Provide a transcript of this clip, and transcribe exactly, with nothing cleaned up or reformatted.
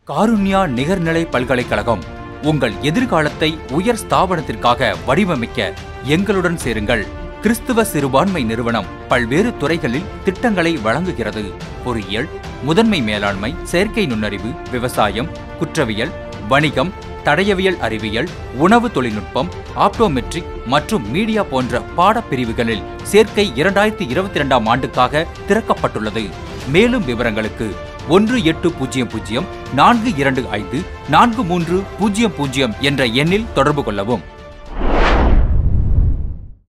காருண்யா நிகர்நிலை பல்கலைக்கழகம் உங்கள் எதிர்காலத்தை உயர் ஸ்தாபனத்திற்காக வடிவமைக்க எங்களுடன் சேருங்கள். கிறிஸ்துவ சிறுபான்மை நிறுவனம் பல்வேறு துறைகளில் திட்டங்களை வழங்குகிறது. பொறியியல், முதன்மை மேலாண்மை, செயற்கை நுண்ணறிவு, விவசாயம், குற்றவியல், வணிகம், தடயவியல் அறிவியல், உணவு தொழில்நுட்பம், ஆப்டோமெட்ரிக் மற்றும் மீடியா போன்ற பாடப்பிரிவுகளில் சேர்க்கை இரண்டாயிரத்தி இருபத்தி இரண்டாம் ஆண்டுக்காக திறக்கப்பட்டுள்ளது. மேலும் விவரங்களுக்கு ஒன்று எட்டு பூஜ்ஜியம் பூஜ்ஜியம் நான்கு இரண்டு ஐந்து நான்கு மூன்று பூஜ்ஜியம் பூஜ்ஜியம் என்ற எண்ணில் தொடர்பு கொள்ளவும்.